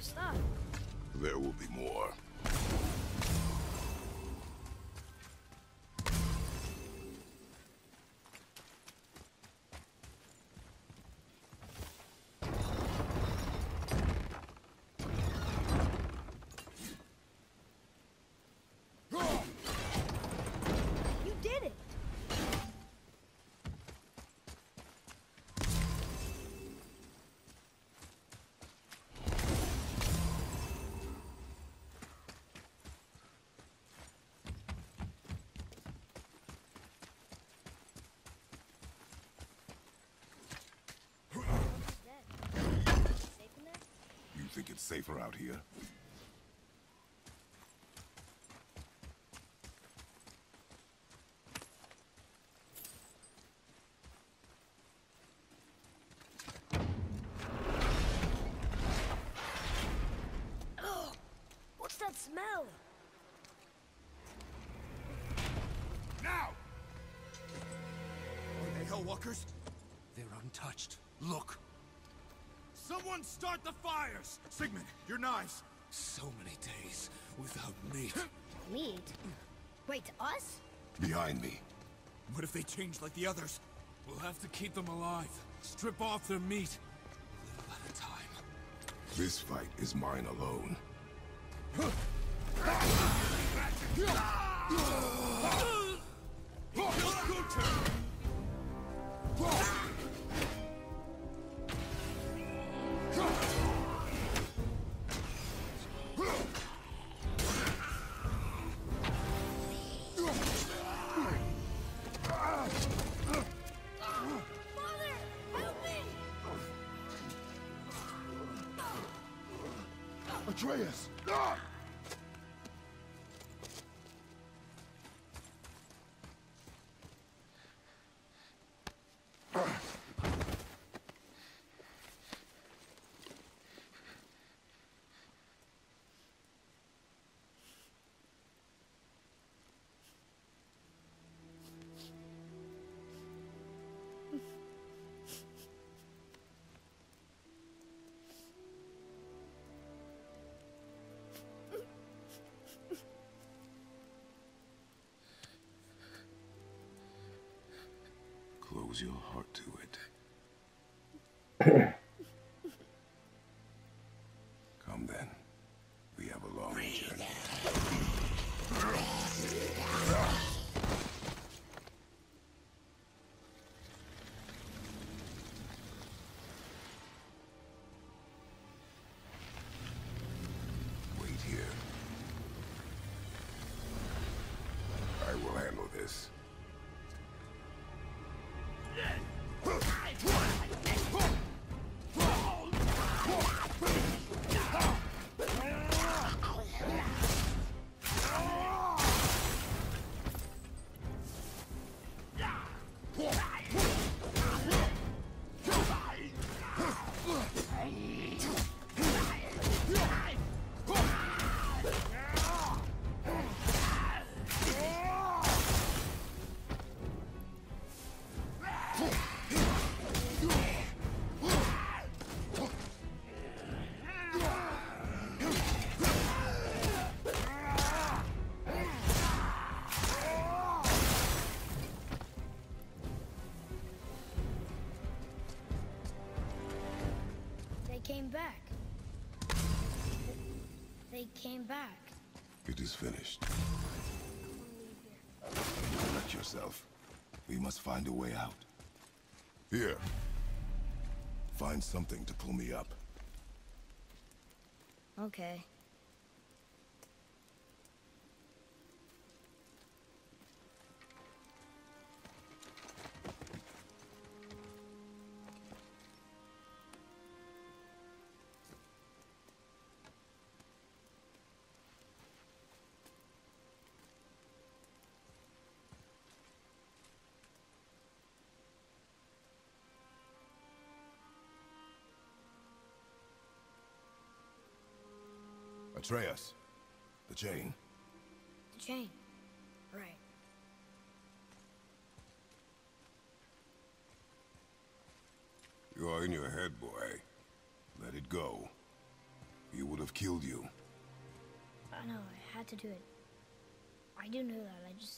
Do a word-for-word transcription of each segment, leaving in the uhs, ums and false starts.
stuff. There will be more. You did it! You think it's safer out here? Oh, what's that smell? Now! Are they Hellwalkers? They're untouched. Look! Someone start the fires! Sigmund, your knives! So many days without meat. Meat? Wait, us? Behind me. What if they change like the others? We'll have to keep them alive. Strip off their meat. A little at a time. This fight is mine alone. Father, help me! Atreus! Close your heart to it. Come then. We have a long journey. Wait here. I will handle this. They came back. They came back. It is finished. I wanna leave here. Don't let yourself. We must find a way out. Here. Find something to pull me up. Okay. Atreus. The chain. The chain. Right. You are in your head, boy. Let it go. he would have killed you. I know, I had to do it. I do know that, I just...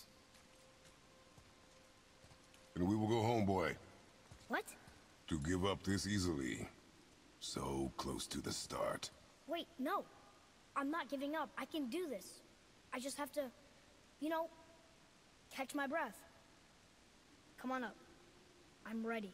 And we will go home, boy. What? To give up this easily. So close to the start. Wait, no. I'm not giving up. I can do this. I just have to, you know, catch my breath. Come on up. I'm ready.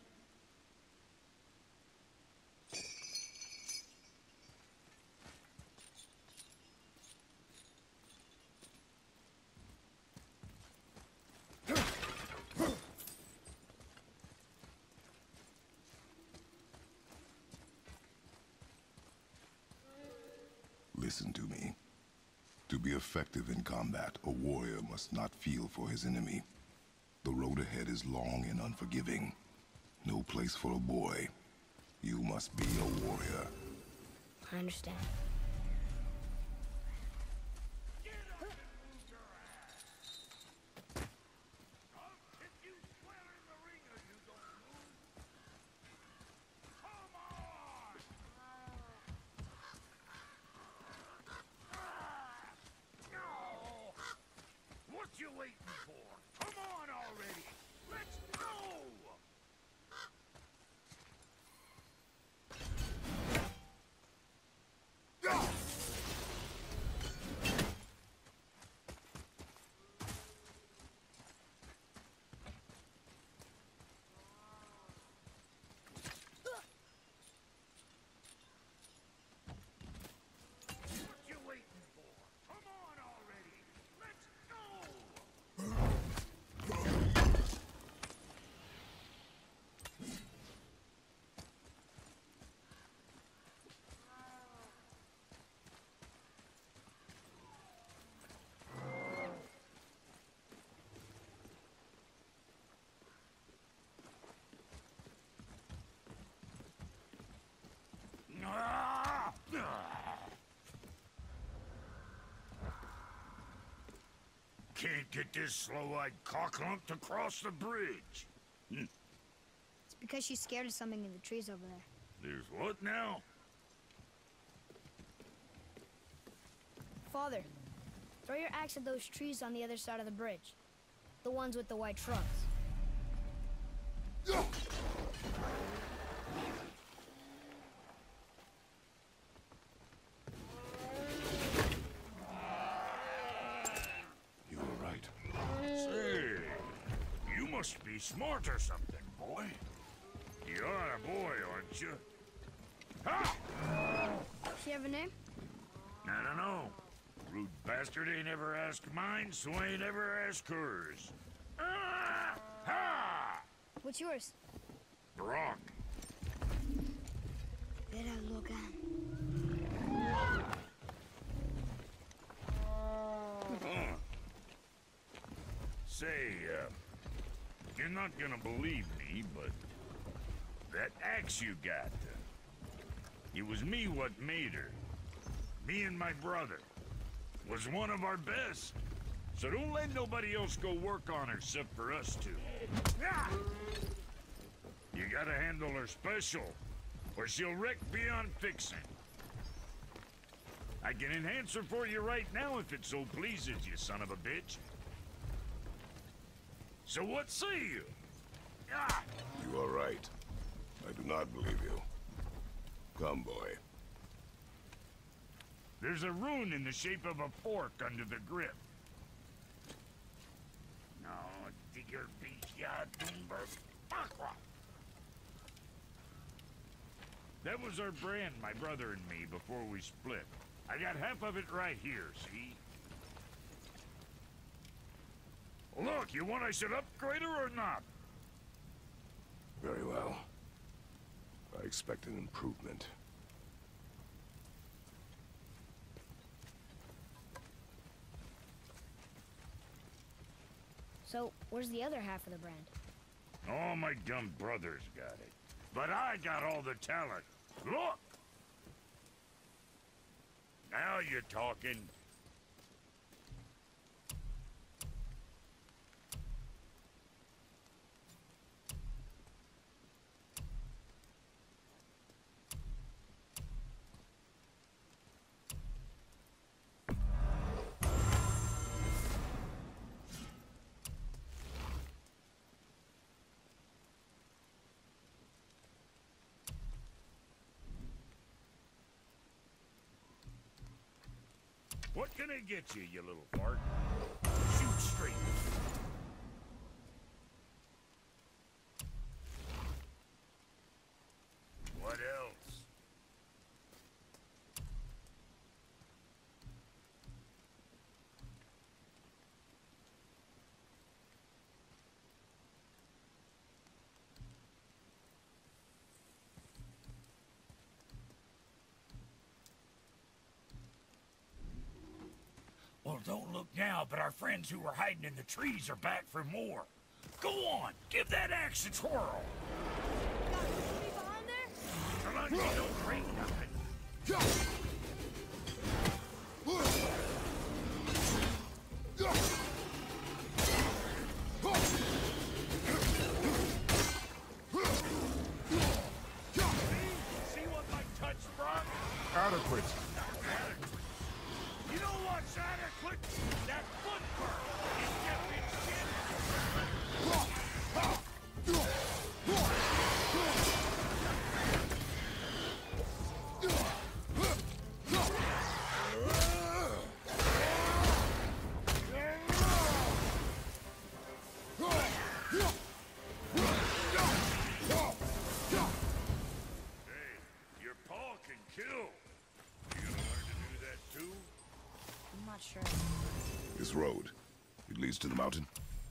Listen to me. To be effective in combat, a warrior must not feel for his enemy. The road ahead is long and unforgiving. No place for a boy. You must be a warrior. I understand. What you waiting for? Come on already! Let's go! What you waiting for? Come on already! Let's go! Ah! Can't get this slow-eyed cocklump to cross the bridge. It's because she's scared of something in the trees over there. There's what now? Father, throw your axe at those trees on the other side of the bridge. The ones with the white trunks. You were right. Say, you must be smart or something, boy. You are a boy, aren't you? Ha! She have a name? I don't know. Rude bastard ain't ever asked mine, so ain't ever asked hers. Ah! Ha! What's yours? Brock. Vera Logan. Huh. Say, uh, you're not gonna believe me, but that axe you got, uh, it was me what made her. Me and my brother. Was one of our best. So don't let nobody else go work on her except for us two. Ah! You gotta handle her special, or she'll wreck beyond fixing. I can enhance her for you right now if it so pleases you, son of a bitch. So what say you? Ah! You are right. I do not believe you. Come, boy. There's a rune in the shape of a fork under the grip. No, digger beach ya Doomberg. That was our brand, my brother and me, before we split. I got half of it right here, see? Look, you want I should upgrade her or not? Very well. I expect an improvement. So, where's the other half of the brand? All my dumb brothers got it. But I got all the talent. Look! Now you're talking. What can I get you, you little fart? Shoot straight. What else? Well, don't look now, but our friends who were hiding in the trees are back for more. Go on, give that axe a twirl. Got somebody behind there? Come on, you don't break nothing. See what my touch brought? Adequate. You know what's adequate? That foot burn. You stupid shit. Hey, your paw can kill. You gonna learn to do that too? I'm not sure. This road, it leads to the mountain.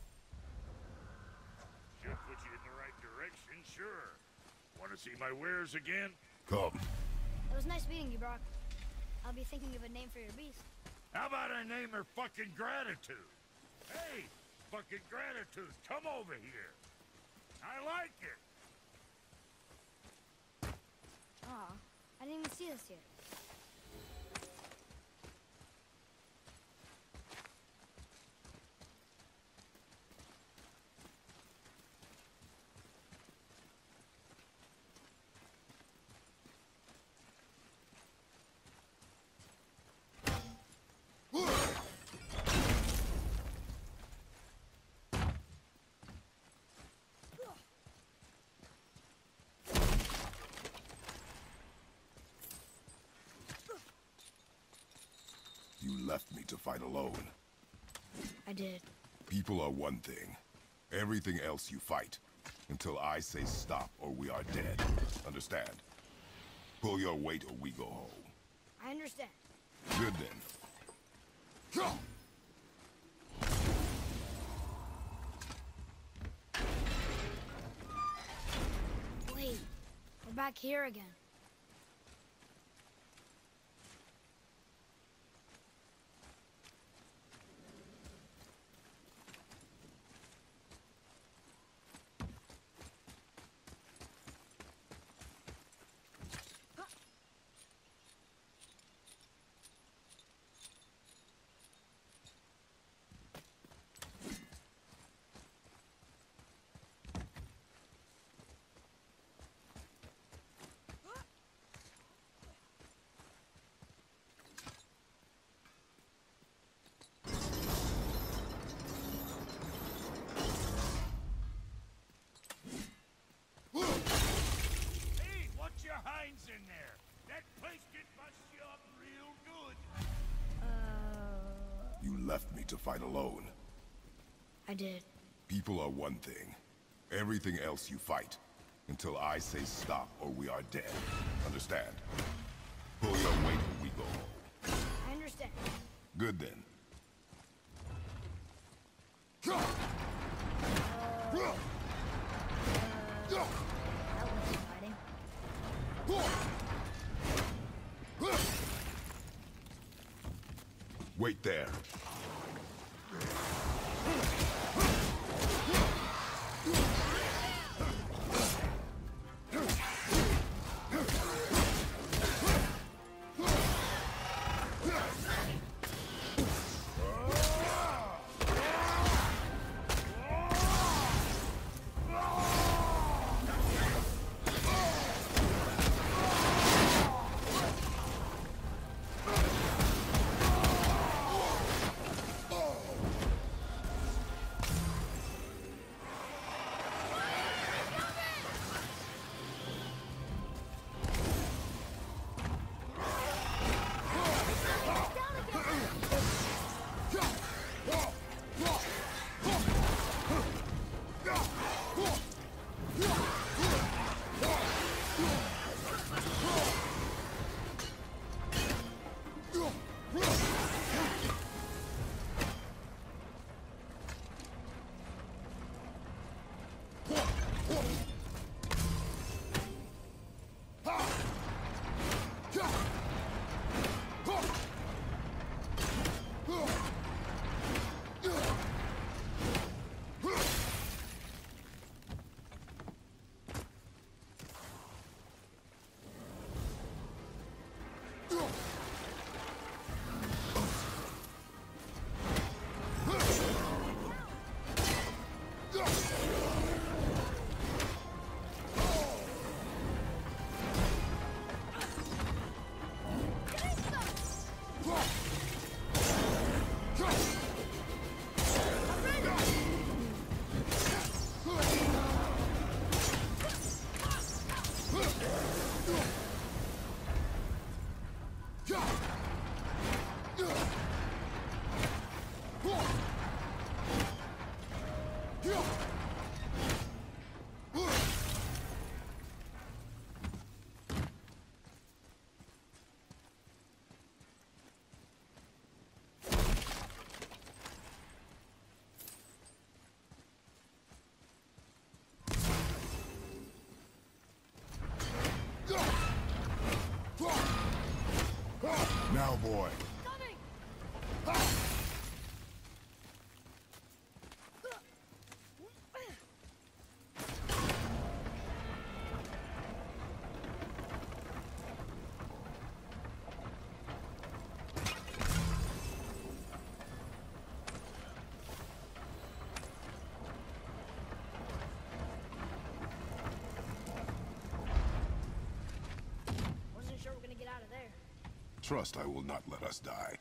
Should put you in the right direction, sure. Want to see my wares again? Come. It was nice meeting you, Brock. I'll be thinking of a name for your beast. How about I name her fucking Gratitude? Hey, fucking Gratitude, come over here. I like it. Aw, I didn't even see this here. You left me to fight alone. I did. People are one thing. Everything else you fight. Until I say stop or we are dead. Understand? Pull your weight or we go home. I understand. Good then. Wait, we're back here again. Hey, watch your hinds in there. That place can bust you up real good. Uh, You left me to fight alone. I did. People are one thing. Everything else you fight. Until I say stop or we are dead. Understand? Pull your weight or we go home. I understand. Good then. That was fighting. Wait there. boy. Coming! Wasn't sure we're gonna get out of there. Trust I will not let us die.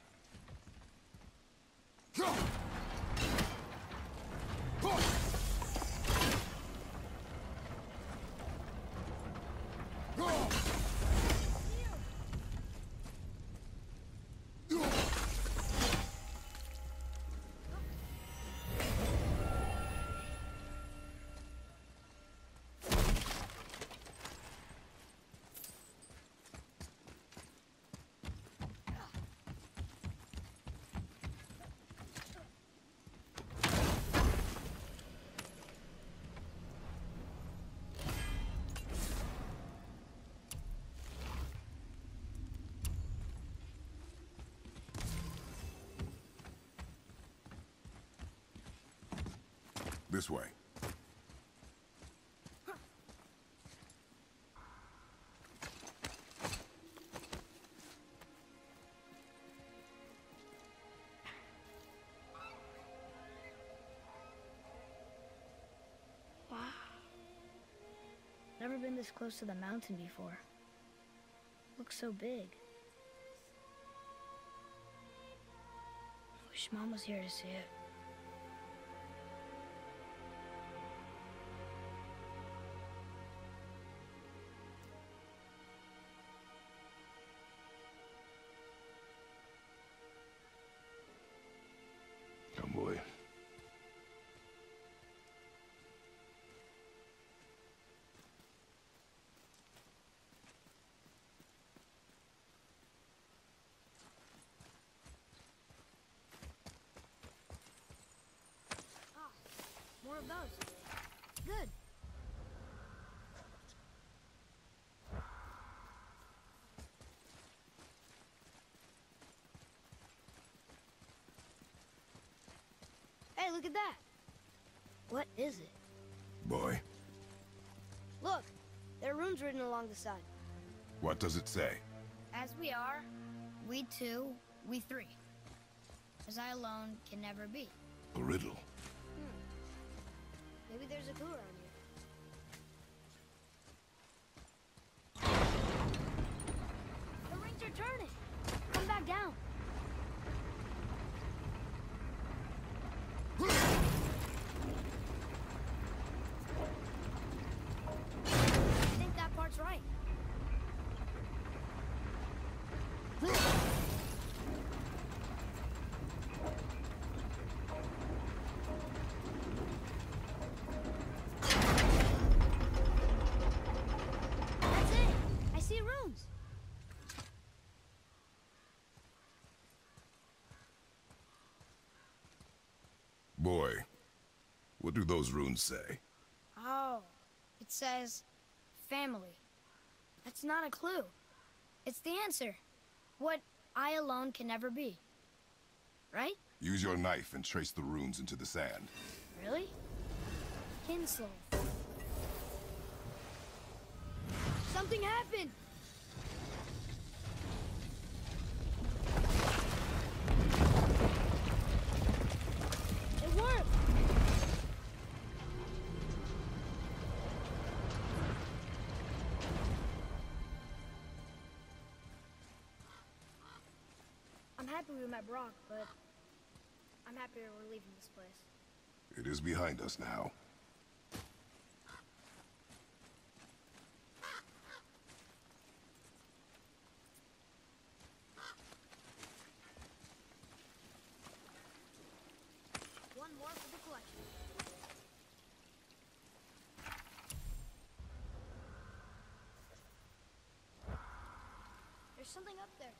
This way. Wow. Never been this close to the mountain before. Looks so big. Wish Mom was here to see it. Come, boy. More of those. Good. Hey, look at that. What is it? Boy, Look, there are runes written along the side. what does it say? As we are, we two, we three. As I alone can never be. A riddle. Maybe there's a clue around here. The rings are turning. Come back down. I think that part's right. That's it. I see runes. Boy, what do those runes say? Oh, it says family. That's not a clue. It's the answer. What I alone can never be. Right? Use your knife and trace the runes into the sand. Really? Kinsel. Something happened! It worked! I'm happy we met Brock, but I'm happier we're leaving this place. It is behind us now. One more for the collection. There's something up there.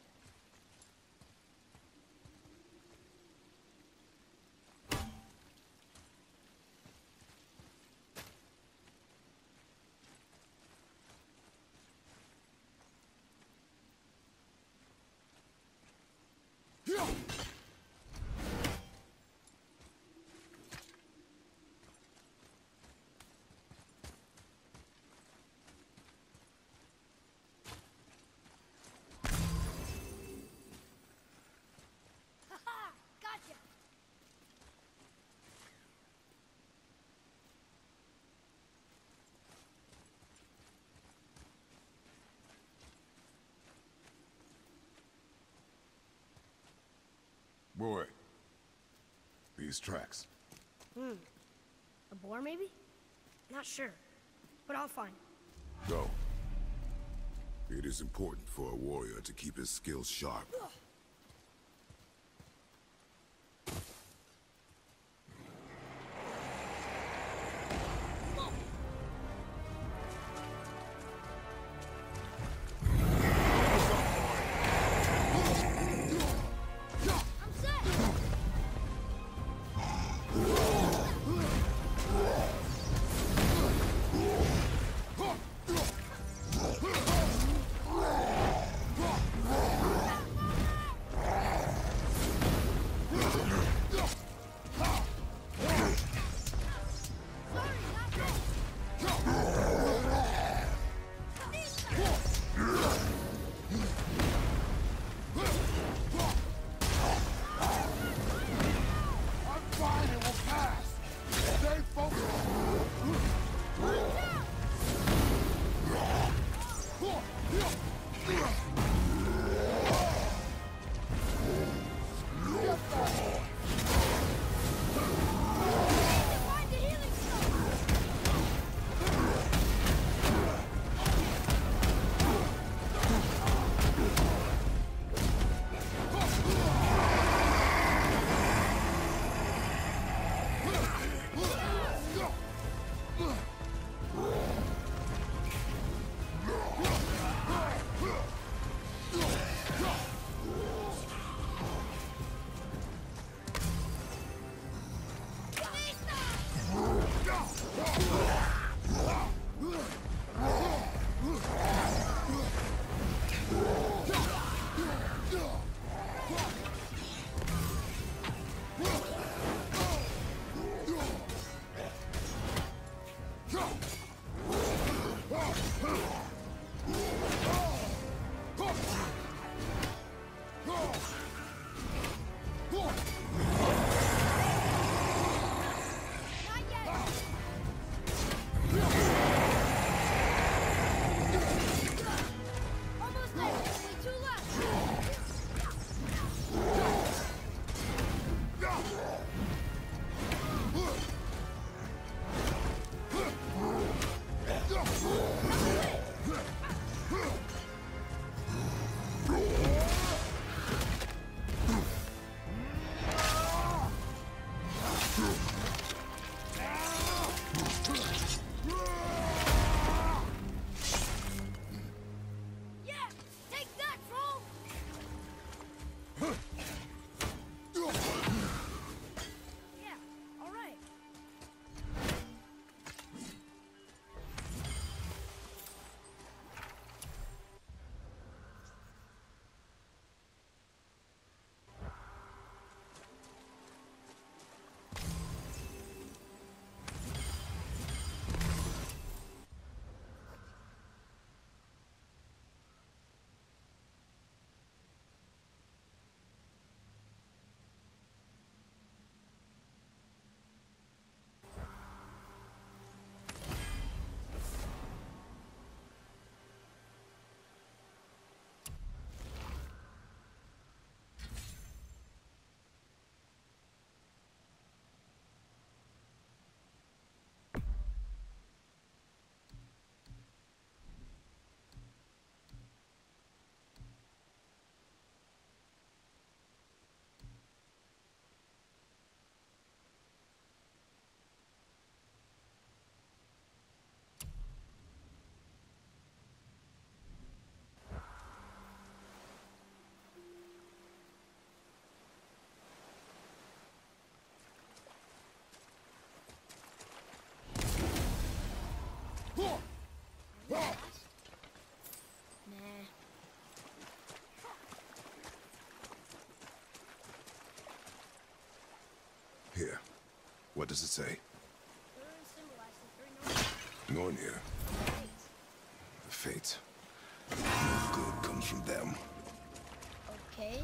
Boy. These tracks. Hmm. A boar, maybe? Not sure. But I'll find. Go. It is important for a warrior to keep his skills sharp. Here. What does it say? The runes symbolize the three North Nornir. fates. The fates. No good comes from them. Okay.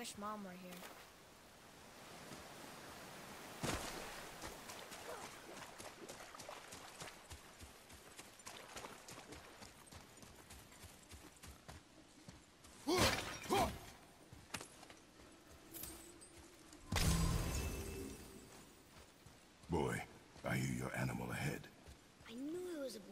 wish Mom were here. Boy, I hear your animal ahead. I knew it was a boy.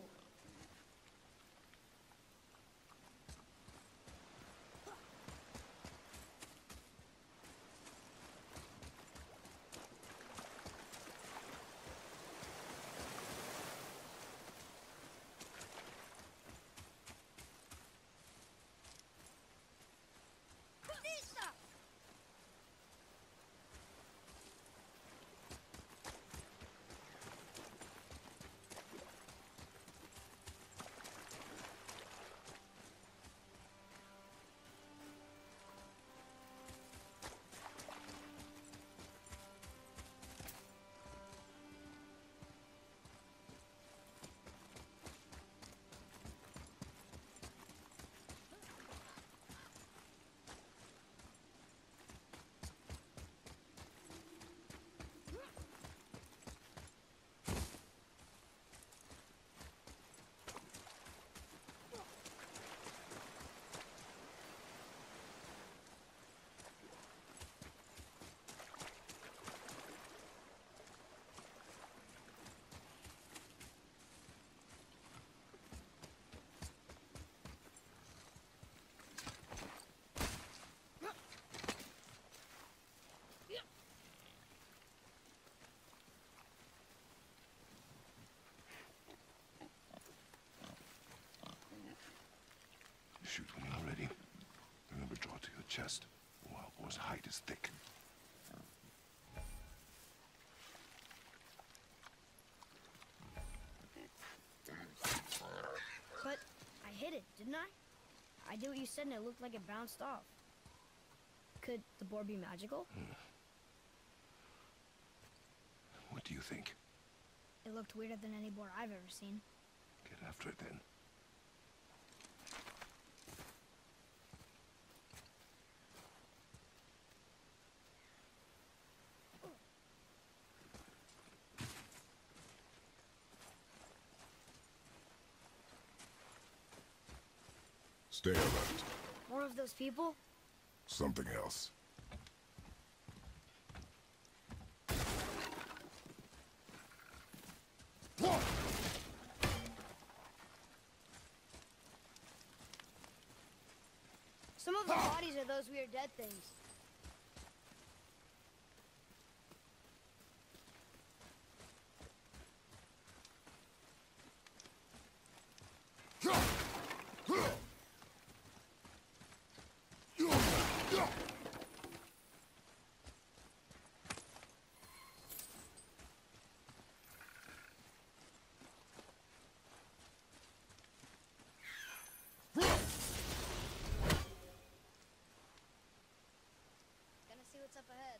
Shoot when you're ready. Remember, draw to your chest. Wild boar's hide is thick. But I hit it, didn't I? I did what you said and it looked like it bounced off. Could the boar be magical? Hmm. What do you think? It looked weirder than any boar I've ever seen. Get after it then. Stay alert. More of those people? Something else. Some of the bodies are those weird dead things. Gonna see what's up ahead.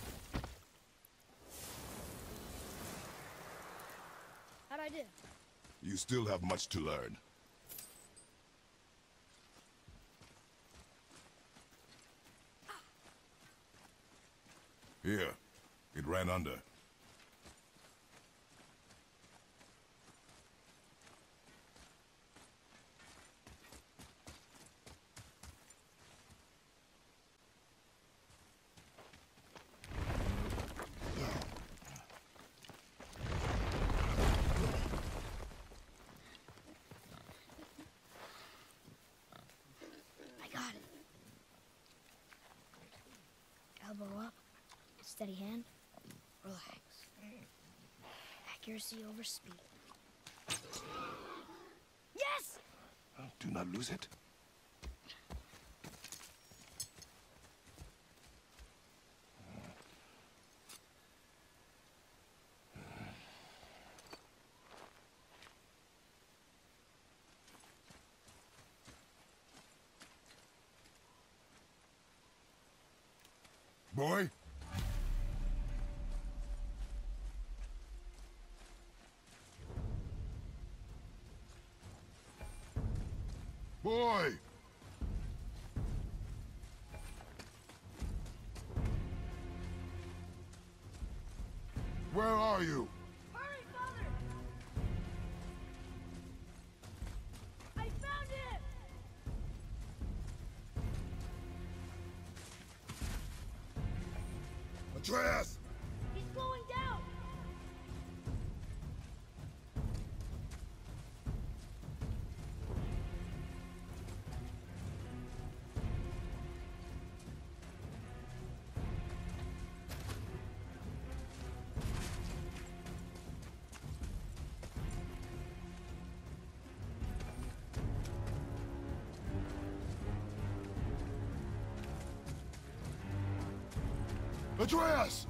How'd I do? You still have much to learn. Here. It ran under. I got it. Elbow up. Steady hand. Relax. Accuracy over speed. Yes! Do not lose it. Boy? Boy! Where are you? Hurry, Father! I found him! Atreus! He's slowing down! Atreus!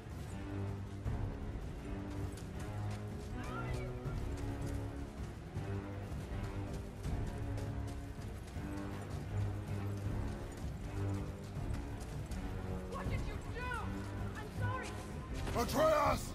What did you do? I'm sorry! Atreus!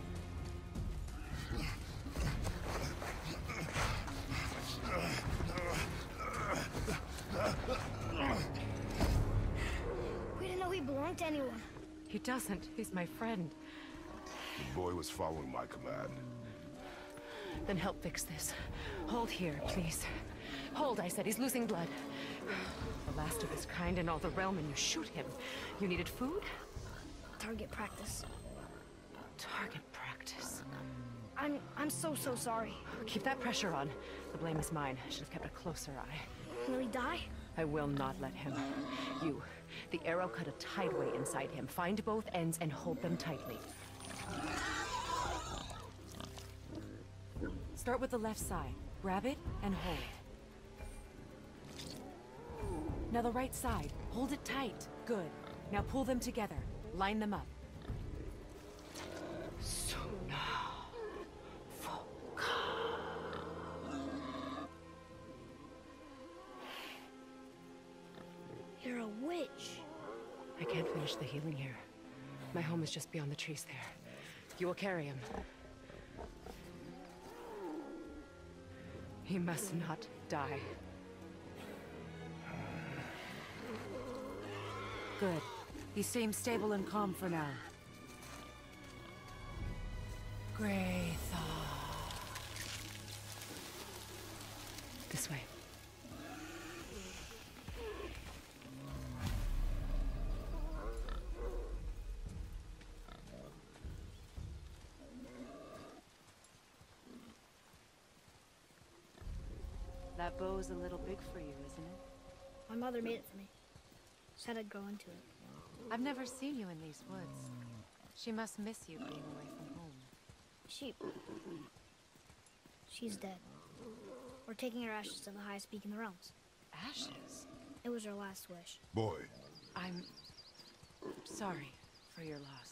We didn't know he belonged to anyone. He doesn't. He's my friend. The boy was following my command. Then help fix this. Hold here, please. Hold, I said. He's losing blood. The last of his kind in all the realm, and you shoot him. You needed food? Target practice. Target practice. I'm... I'm so, so sorry. Keep that pressure on. The blame is mine. I should have kept a closer eye. Will he die? I will not let him. You. The arrow cut a tideway inside him. Find both ends and hold them tightly. Start with the left side. Grab it and hold. Now the right side. Hold it tight. Good. Now pull them together. Line them up. You're a witch. I can't finish the healing here. My home is just beyond the trees there. You will carry him. He must not die. Good. He seems stable and calm for now. Greythaw. This way. That bow's a little big for you, isn't it? My mother made it for me. Said I'd grow into it. I've never seen you in these woods. She must miss you being away from home. She... She's dead. We're taking her ashes to the highest peak in the realms. Ashes? It was her last wish. Boy. I'm sorry for your loss.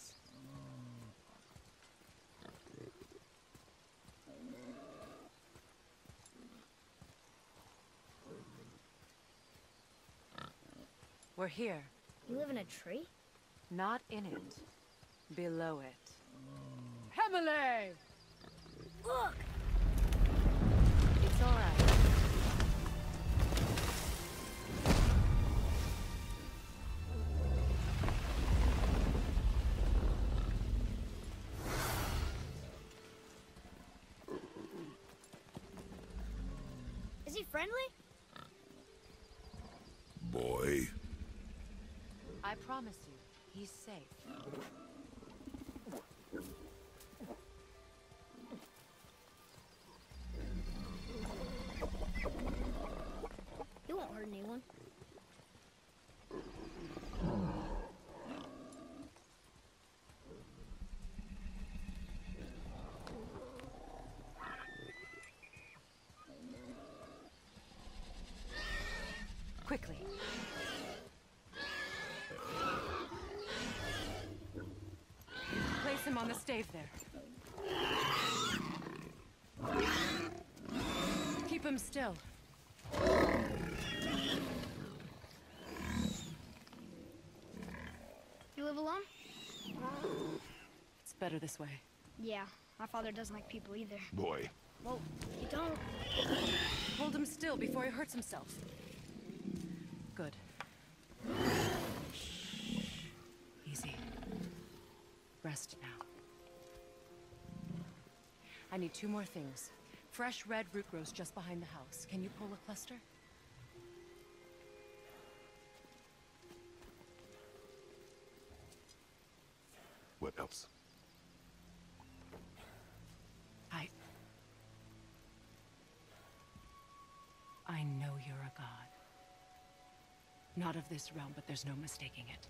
We're here. You live in a tree? Not in it. Below it. Hemele! Look! It's all right. Is he friendly? Boy. I promise you, he's safe. He won't hurt anyone. Quickly. Place him on the stave there. Keep him still. You live alone? It's better this way. Yeah, my father doesn't like people either. Boy. Well, you don't. Hold him still before he hurts himself. Good. Easy. Rest now. I need two more things. Fresh red root grows just behind the house. Can you pull a cluster? What else? I... I know you're a god. Not of this realm, but there's no mistaking it.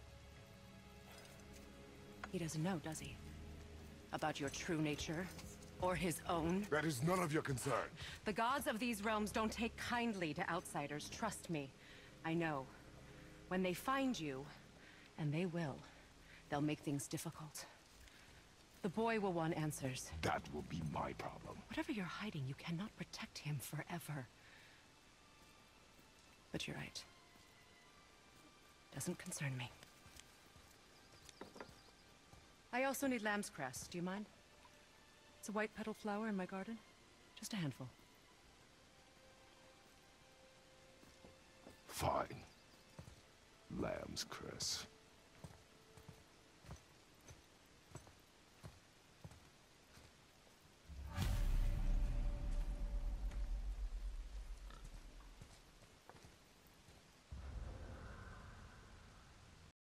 He doesn't know, does he? About your true nature? Or his own? That is none of your concern. The gods of these realms don't take kindly to outsiders, trust me. I know. When they find you, and they will, they'll make things difficult. The boy will want answers. That will be my problem. Whatever you're hiding, you cannot protect him forever. But you're right. Doesn't concern me. I also need lamb's cress. Do you mind? It's a white petal flower in my garden. Just a handful. Fine. Lamb's cress.